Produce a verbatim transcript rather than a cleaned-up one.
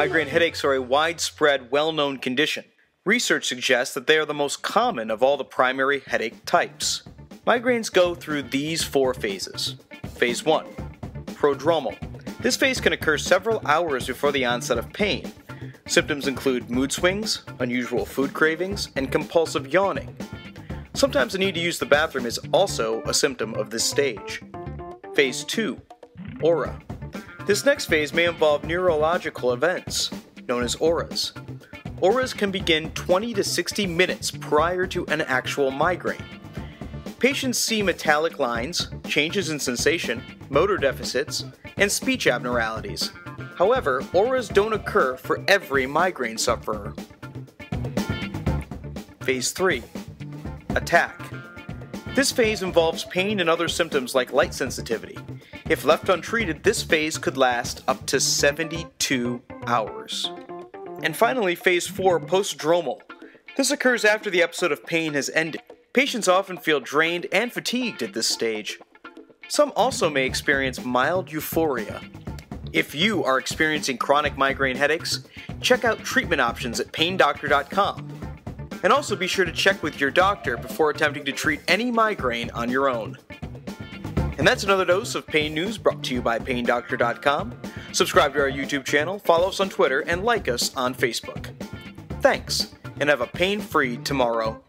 Migraine headaches are a widespread, well-known condition. Research suggests that they are the most common of all the primary headache types. Migraines go through these four phases. Phase one. Prodromal. This phase can occur several hours before the onset of pain. Symptoms include mood swings, unusual food cravings, and compulsive yawning. Sometimes the need to use the bathroom is also a symptom of this stage. Phase two. Aura. This next phase may involve neurological events, known as auras. Auras can begin twenty to sixty minutes prior to an actual migraine. Patients see metallic lines, changes in sensation, motor deficits, and speech abnormalities. However, auras don't occur for every migraine sufferer. Phase three. Attack. This phase involves pain and other symptoms like light sensitivity. If left untreated, this phase could last up to seventy-two hours. And finally, Phase four, Postdromal. This occurs after the episode of pain has ended. Patients often feel drained and fatigued at this stage. Some also may experience mild euphoria. If you are experiencing chronic migraine headaches, check out treatment options at pain doctor dot com. And also be sure to check with your doctor before attempting to treat any migraine on your own. And that's another dose of pain news brought to you by pain doctor dot com. Subscribe to our YouTube channel, follow us on Twitter, and like us on Facebook. Thanks, and have a pain-free tomorrow.